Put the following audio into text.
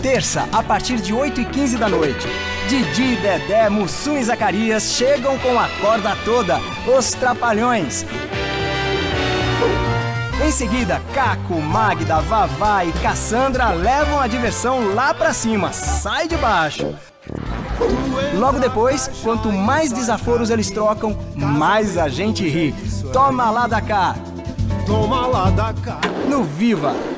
terça, a partir de 8h15 da noite. Didi, Dedé, Mussum e Zacarias chegam com a corda toda, os Trapalhões. Em seguida, Caco, Magda, Vavá e Cassandra levam a diversão lá pra cima, sai de baixo. Logo depois, quanto mais desaforos eles trocam, mais a gente ri. Toma lá da cá! Toma lá da cá! No Viva!